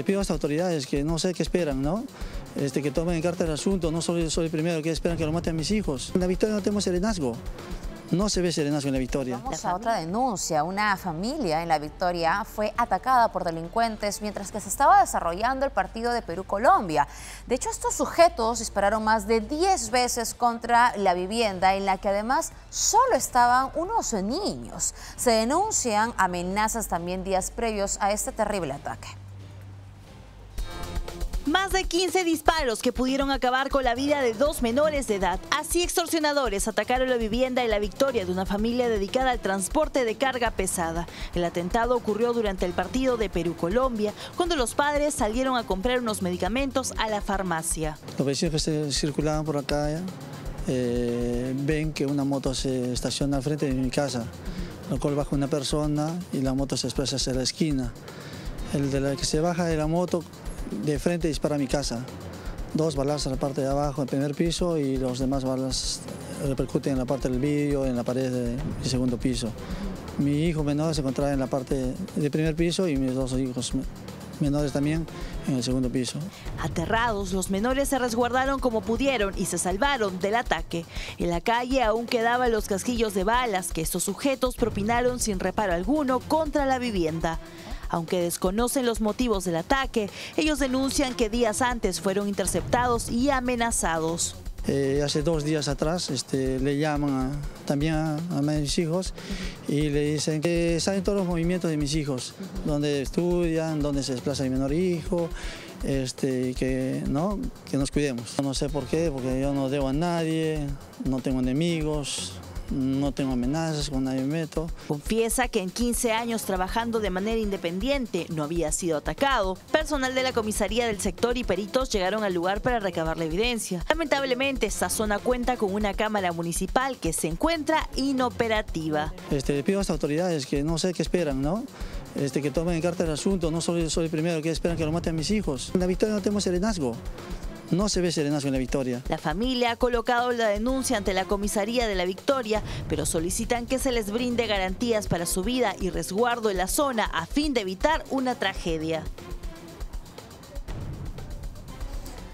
pido a las autoridades que no sé qué esperan, ¿no? Que tomen en carta el asunto, no soy el primero que esperan que lo maten a mis hijos. En La Victoria no tenemos serenazgo. No se ve serenazgo en La Victoria. Vamos a otra denuncia. Una familia en La Victoria fue atacada por delincuentes mientras que se estaba desarrollando el partido de Perú-Colombia. De hecho, estos sujetos dispararon más de 10 veces contra la vivienda en la que además solo estaban unos niños. Se denuncian amenazas también días previos a este terrible ataque. Más de 15 disparos que pudieron acabar con la vida de 2 menores de edad. Así extorsionadores atacaron la vivienda en La Victoria de una familia dedicada al transporte de carga pesada. El atentado ocurrió durante el partido de Perú-Colombia, cuando los padres salieron a comprar unos medicamentos a la farmacia. Los vecinos que se circulaban por acá ven que una moto se estaciona al frente de mi casa, lo cual baja una persona y la moto se desplaza hacia la esquina. El de la que se baja de la moto de frente dispara a mi casa. 2 balazos en la parte de abajo, en el primer piso, y los demás balas repercuten en la parte del vidrio, en la pared del segundo piso. Mi hijo menor se encontraba en la parte del primer piso y mis 2 hijos menores también en el segundo piso. Aterrados, los menores se resguardaron como pudieron y se salvaron del ataque. En la calle aún quedaban los casquillos de balas que estos sujetos propinaron sin reparo alguno contra la vivienda. Aunque desconocen los motivos del ataque, ellos denuncian que días antes fueron interceptados y amenazados. Hace 2 días atrás le llaman también a mis hijos y le dicen que saben todos los movimientos de mis hijos, dónde estudian, dónde se desplaza mi menor hijo, que nos cuidemos. No sé por qué, porque yo no debo a nadie, no tengo enemigos. No tengo amenazas, con nadie me meto. Confiesa que en 15 años trabajando de manera independiente no había sido atacado. Personal de la comisaría del sector y peritos llegaron al lugar para recabar la evidencia. Lamentablemente, esta zona cuenta con una cámara municipal que se encuentra inoperativa. Le pido a las autoridades que no sé qué esperan, ¿no? Que tomen en carta el asunto, no soy el primero que esperan que lo maten a mis hijos. En La Victoria no tenemos serenazgo. No se ve serenazgo en La Victoria. La familia ha colocado la denuncia ante la comisaría de La Victoria, pero solicitan que se les brinde garantías para su vida y resguardo en la zona a fin de evitar una tragedia.